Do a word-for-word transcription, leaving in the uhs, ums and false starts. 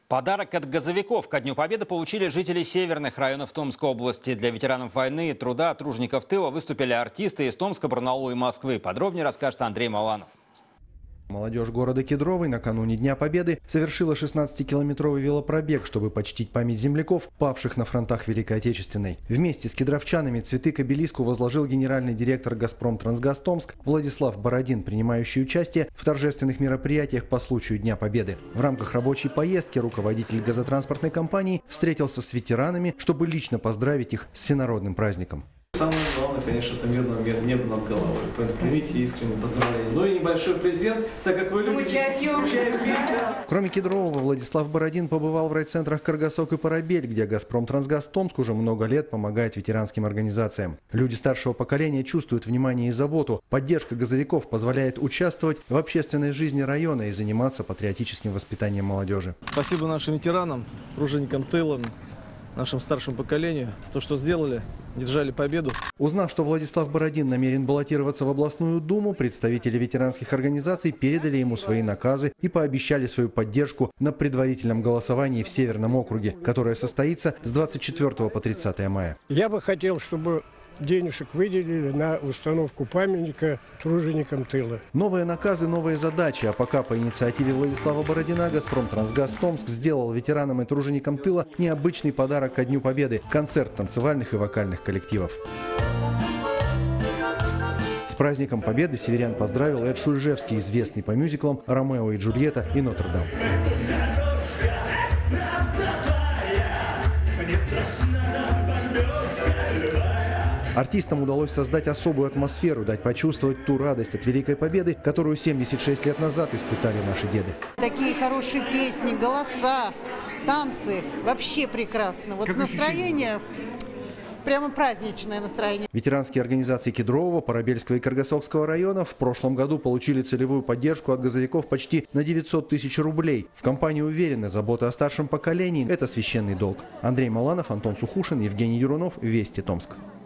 Подарок от газовиков ко Дню Победы получили жители северных районов Томской области. Для ветеранов войны и труда, тружеников тыла выступили артисты из Томска, Барнаула и Москвы. Подробнее расскажет Андрей Маланов. Молодежь города Кедровый накануне Дня Победы совершила шестнадцатикилометровый велопробег, чтобы почтить память земляков, павших на фронтах Великой Отечественной. Вместе с кедровчанами цветы к обелиску возложил генеральный директор «Газпром-Трансгаз Томск» Владислав Бородин, принимающий участие в торжественных мероприятиях по случаю Дня Победы. В рамках рабочей поездки руководитель газотранспортной компании встретился с ветеранами, чтобы лично поздравить их с всенародным праздником. Самое главное, конечно, это мирное небо над головой. Поэтому примите искренние поздравления. Ну и небольшой презент, так как вы любите. Кроме Кедрового, Владислав Бородин побывал в райцентрах Каргасок и Парабель, где «Газпром-Трансгаз Томск» уже много лет помогает ветеранским организациям. Люди старшего поколения чувствуют внимание и заботу. Поддержка газовиков позволяет участвовать в общественной жизни района и заниматься патриотическим воспитанием молодежи. Спасибо нашим ветеранам, труженикам тыла, нашему старшему поколению, то, что сделали, держали победу. Узнав, что Владислав Бородин намерен баллотироваться в областную думу, представители ветеранских организаций передали ему свои наказы и пообещали свою поддержку на предварительном голосовании в Северном округе, которое состоится с двадцать четвёртого по тридцатое мая. Я бы хотел, чтобы денежек выделили на установку памятника труженикам тыла. Новые наказы, новые задачи. А пока по инициативе Владислава Бородина «Газпром-Трансгаз Томск» сделал ветеранам и труженикам тыла необычный подарок ко Дню Победы – концерт танцевальных и вокальных коллективов. С праздником Победы северян поздравил Эд Шульжевский, известный по мюзиклам «Ромео и Джульетта» и «Нотр-Дам». Артистам удалось создать особую атмосферу, дать почувствовать ту радость от Великой Победы, которую семьдесят шесть лет назад испытали наши деды. Такие хорошие песни, голоса, танцы. Вообще прекрасно. Вот настроение, прямо праздничное настроение. Ветеранские организации Кедрового, Парабельского и Каргасокского районов в прошлом году получили целевую поддержку от газовиков почти на девятьсот тысяч рублей. В компании уверены, забота о старшем поколении – это священный долг. Андрей Маланов, Антон Сухушин, Евгений Юрунов. Вести Томск.